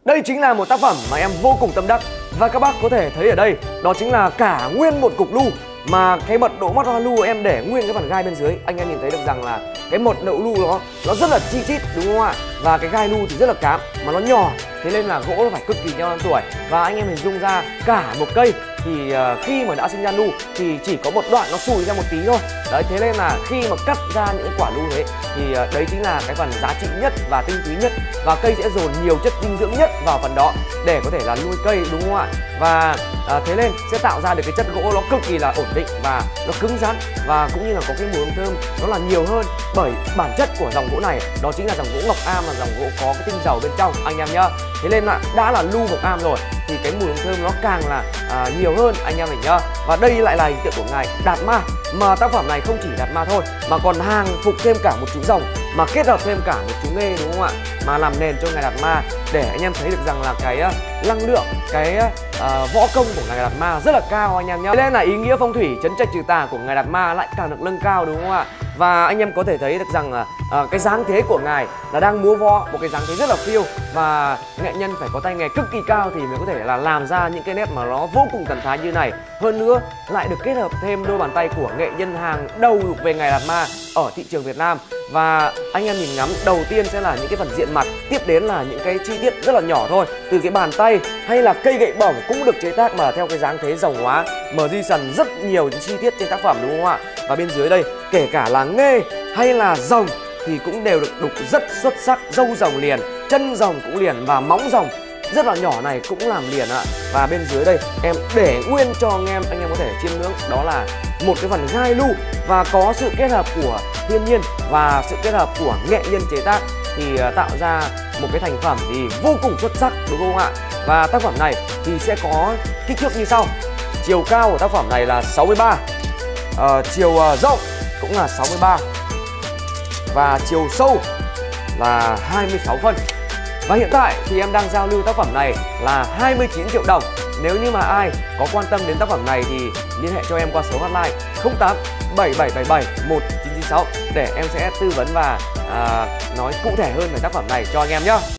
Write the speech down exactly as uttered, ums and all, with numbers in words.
Đây chính là một tác phẩm mà em vô cùng tâm đắc. Và các bác có thể thấy ở đây, đó chính là cả nguyên một cục lu. Mà cái mật độ mắt hoa lu em để nguyên cái phần gai bên dưới. Anh em nhìn thấy được rằng là cái mật độ lu đó nó rất là chi chít, đúng không ạ? Và cái gai lu thì rất là cám, mà nó nhỏ, thế nên là gỗ nó phải cực kỳ nhiều năm tuổi. Và anh em hình dung ra cả một cây thì uh, khi mà đã sinh ra lu thì chỉ có một đoạn nó xùi ra một tí thôi. Đấy, thế nên là khi mà cắt ra những quả lu thế thì uh, đấy chính là cái phần giá trị nhất và tinh túy nhất. Và cây sẽ dồn nhiều chất dinh dưỡng nhất vào phần đó để có thể là nuôi cây, đúng không ạ? Và uh, thế nên sẽ tạo ra được cái chất gỗ nó cực kỳ là ổn định và nó cứng rắn, và cũng như là có cái mùi hương thơm nó là nhiều hơn. Bởi bản chất của dòng gỗ này đó chính là dòng gỗ ngọc am, là dòng gỗ có cái tinh dầu bên trong anh em nhá. Thế nên là đã là lu ngọc am rồi thì cái mùi hương thơm nó càng là à, nhiều hơn anh em mình nhá. Và đây lại là hình tượng của ngài Đạt Ma, mà tác phẩm này không chỉ Đạt Ma thôi mà còn hàng phục thêm cả một chú rồng, mà kết hợp thêm cả một chú nghê, đúng không ạ? Mà làm nền cho ngài Đạt Ma để anh em thấy được rằng là cái uh, năng lượng, cái uh, võ công của ngài Đạt Ma rất là cao anh em nhá. Thế nên là ý nghĩa phong thủy trấn trạch trừ tà của ngài Đạt Ma lại càng được nâng cao, đúng không ạ? Và anh em có thể thấy được rằng là uh, cái dáng thế của ngài là đang múa võ, một cái dáng thế rất là phiêu, và nghệ nhân phải có tay nghề cực kỳ cao thì mới có thể là làm ra những cái nét mà nó vô cùng thần thái như này. Hơn nữa lại được kết hợp thêm đôi bàn tay của nghệ nhân hàng đầu về ngài Đạt Ma ở thị trường Việt Nam. Và anh em nhìn ngắm, đầu tiên sẽ là những cái phần diện mặt, tiếp đến là những cái chi tiết rất là nhỏ thôi, từ cái bàn tay hay là cây gậy bổng cũng được chế tác mà theo cái dáng thế rồng hóa magician, rất nhiều những chi tiết trên tác phẩm, đúng không ạ? Và bên dưới đây kể cả là nghê hay là rồng thì cũng đều được đục rất xuất sắc. Râu rồng liền, chân rồng cũng liền, và móng rồng rất là nhỏ này cũng làm liền ạ. Và bên dưới đây em để nguyên cho anh em anh em có thể chiêm ngưỡng, đó là một cái phần gai lu và có sự kết hợp của thiên nhiên và sự kết hợp của nghệ nhân chế tác thì tạo ra một cái thành phẩm thì vô cùng xuất sắc, đúng không ạ? Và tác phẩm này thì sẽ có kích thước như sau. Chiều cao của tác phẩm này là sáu mươi ba, à, chiều uh, rộng cũng là sáu mươi ba, và chiều sâu là hai mươi sáu phân. Và hiện tại thì em đang giao lưu tác phẩm này là hai mươi chín triệu đồng. Nếu như mà ai có quan tâm đến tác phẩm này thì liên hệ cho em qua số hotline không tám bảy bảy bảy bảy một chín chín sáu để em sẽ tư vấn và à, nói cụ thể hơn về tác phẩm này cho anh em nhé.